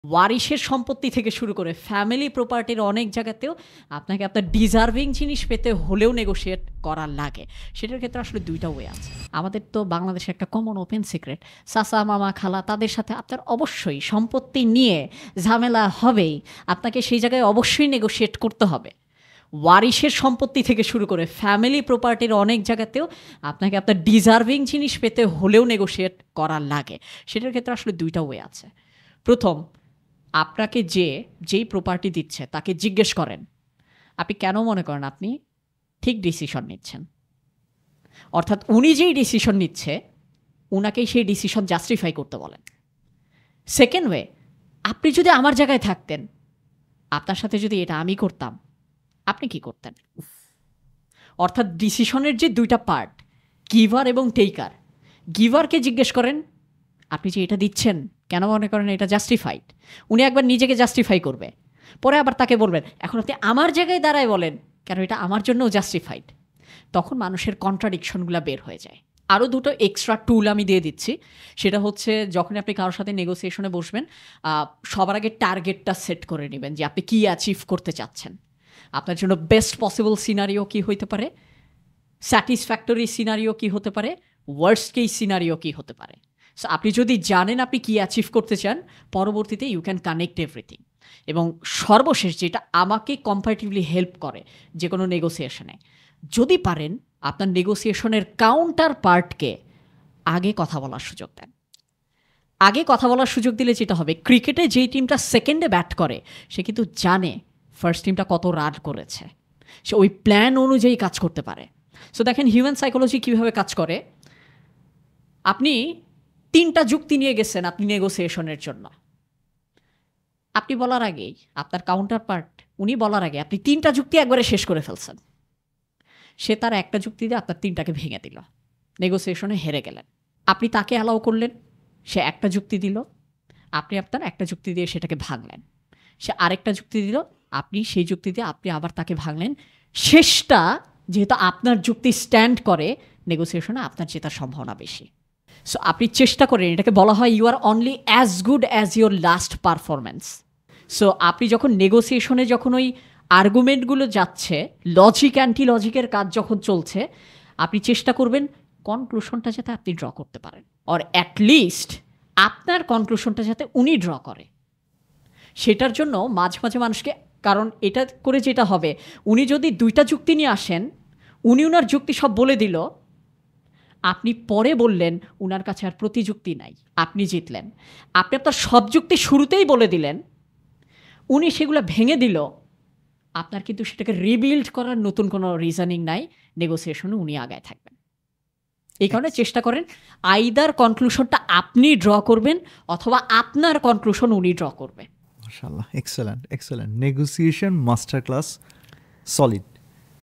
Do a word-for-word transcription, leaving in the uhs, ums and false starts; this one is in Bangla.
ওয়ারিশের সম্পত্তি থেকে শুরু করে ফ্যামিলি প্রপার্টির অনেক জায়গাতেও আপনাকে আপনার ডিজার্ভিং জিনিস পেতে হলেও নেগোশিয়েট করা লাগে। সেটার ক্ষেত্রে আসলে দুইটা ওয়ে আছে। আমাদের তো বাংলাদেশে একটা কমন ওপেন সিক্রেট, চাচা মামা খালা তাদের সাথে আপনার অবশ্যই সম্পত্তি নিয়ে ঝামেলা হবেই, আপনাকে সেই জায়গায় অবশ্যই নেগোশিয়েট করতে হবে। ওয়ারিশের সম্পত্তি থেকে শুরু করে ফ্যামিলি প্রপার্টির অনেক জায়গাতেও আপনাকে আপনার ডিজার্ভিং জিনিস পেতে হলেও নেগোশিয়েট করা লাগে। সেটার ক্ষেত্রে আসলে দুইটা ওয়ে আছে। প্রথম, আপনাকে যে যেই প্রপার্টি দিচ্ছে তাকে জিজ্ঞেস করেন আপনি কেন মনে করেন আপনি ঠিক ডিসিশন নিচ্ছেন, অর্থাৎ উনি যেই ডিসিশন নিচ্ছে উনাকেই সেই ডিসিশন জাস্টিফাই করতে বলেন। সেকেন্ড ওয়ে, আপনি যদি আমার জায়গায় থাকতেন, আপনার সাথে যদি এটা আমি করতাম, আপনি কি করতেন? অর্থাৎ ডিসিশনের যে দুইটা পার্ট, গিভার এবং টেকার। গিভারকে জিজ্ঞেস করেন আপনি যে এটা দিচ্ছেন কেন মনে করেন এটা জাস্টিফাইড, উনি একবার নিজেকে জাস্টিফাই করবে, পরে আবার তাকে বলবেন এখন আপনি আমার জায়গায় দাঁড়ায় বলেন কেন এটা আমার জন্যও জাস্টিফাইড। তখন মানুষের কন্ট্রাডিকশনগুলো বের হয়ে যায়। আরও দুটো এক্সট্রা টুল আমি দিয়ে দিচ্ছি। সেটা হচ্ছে যখন আপনি কারোর সাথে নেগোসিয়েশনে বসবেন, সবার আগে টার্গেটটা সেট করে নেবেন যে আপনি কী অ্যাচিভ করতে চাচ্ছেন। আপনার জন্য বেস্ট পসিবল সিনারিও কী হইতে পারে, স্যাটিসফ্যাক্টরি সিনারিও কী হতে পারে, ওয়ার্স্ট কেস সিনারিও কী হতে পারে। সো আপনি যদি জানেন আপনি কী অ্যাচিভ করতে চান, পরবর্তীতে ইউ ক্যান কানেক্ট এভরিথিং। এবং সর্বশেষ যেটা আমাকে কম্পারেটিভলি হেল্প করে যে কোনো নেগোসিয়েশনে, যদি পারেন আপনার নেগোসিয়েশনের কাউন্টার পার্টকে আগে কথা বলার সুযোগ দেন। আগে কথা বলার সুযোগ দিলে যেটা হবে, ক্রিকেটে যেই টিমটা সেকেন্ডে ব্যাট করে সে কিন্তু জানে ফার্স্ট টিমটা কত রান করেছে, সে ওই প্ল্যান অনুযায়ী কাজ করতে পারে। সো দেখেন হিউম্যান সাইকোলজি কীভাবে কাজ করে। আপনি তিনটা যুক্তি নিয়ে গেছেন আপনি নেগোসিয়েশনের জন্য, আপনি বলার আগেই আপনার কাউন্টার পার্ট উনি বলার আগে আপনি তিনটা যুক্তি একবারে শেষ করে ফেলছেন। সে তার একটা যুক্তি দিয়ে আপনার তিনটাকে ভেঙে দিল, নেগোসিয়েশনে হেরে গেলেন। আপনি তাকে অ্যালাউ করলেন, সে একটা যুক্তি দিল, আপনি আপনার একটা যুক্তি দিয়ে সেটাকে ভাঙলেন। সে আরেকটা যুক্তি দিল, আপনি সেই যুক্তি দিয়ে আপনি আবার তাকে ভাঙলেন। শেষটা যেহেতু আপনার যুক্তি স্ট্যান্ড করে, নেগোসিয়েশনে আপনার জেতার সম্ভাবনা বেশি। সো আপনি চেষ্টা করেন, এটাকে বলা হয় you are only as good as your last performance. So আপনি যখন নেগোসিয়েশনে যখন ওই আর্গুমেন্টগুলো যাচ্ছে, লজিক অ্যান্টি লজিকের কাজ যখন চলছে, আপনি চেষ্টা করবেন কনক্লুশনটা যাতে আপনি ড্র করতে পারেন, অর অ্যাটলিস্ট আপনার কনক্লুশনটা যাতে উনি ড্র করে। সেটার জন্য মাঝে মাঝে মানুষকে, কারণ এটা করে যেটা হবে, উনি যদি দুইটা যুক্তি নিয়ে আসেন, উনি উনার যুক্তি সব বলে দিল, আপনি পরে বললেন উনার কাছে আর প্রতিযুক্তি নাই, আপনি জিতলেন। আপনি আপনার সব যুক্তি শুরুতেই বলে দিলেন, উনি সেগুলো ভেঙে দিল, আপনার কিন্তু সেটাকে রিবিল্ড করার নতুন কোনো রিজনিং নাই, নেগোসিয়েশনে উনি আগায় থাকবেন। এই কারণে চেষ্টা করেন আইদার কনক্লুশনটা আপনি ড্র করবেন অথবা আপনার কনক্লুশন উনি ড্র করবে। মাশাআল্লাহ, excellent excellent negotiation master class, solid.